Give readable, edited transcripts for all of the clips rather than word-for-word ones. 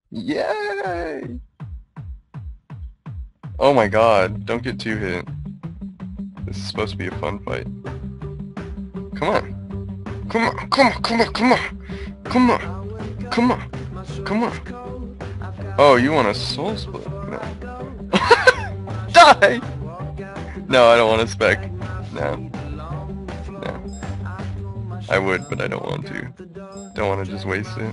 Yay! Oh my god, don't get too hit. This is supposed to be a fun fight. Come on. Come on, come on, come on, come on! Come on! Come on! Come on! Oh, you want a soul split? No. Die! No, I don't want a spec. No. No. I would, but I don't want to. Don't want to just waste it.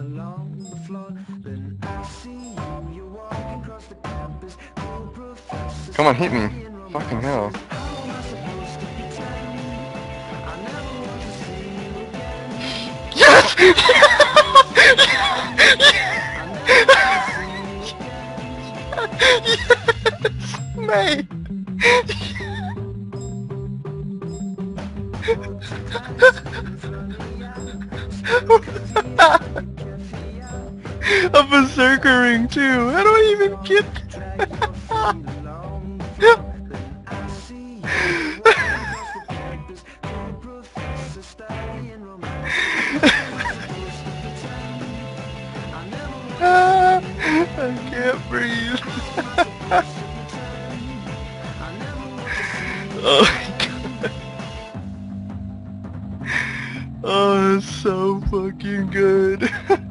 Come on, hit me. Fucking hell. Yes! Yes! Mate! A berserker ring too. How do I even get I can't breathe. Oh my god. Oh, that's so fucking good.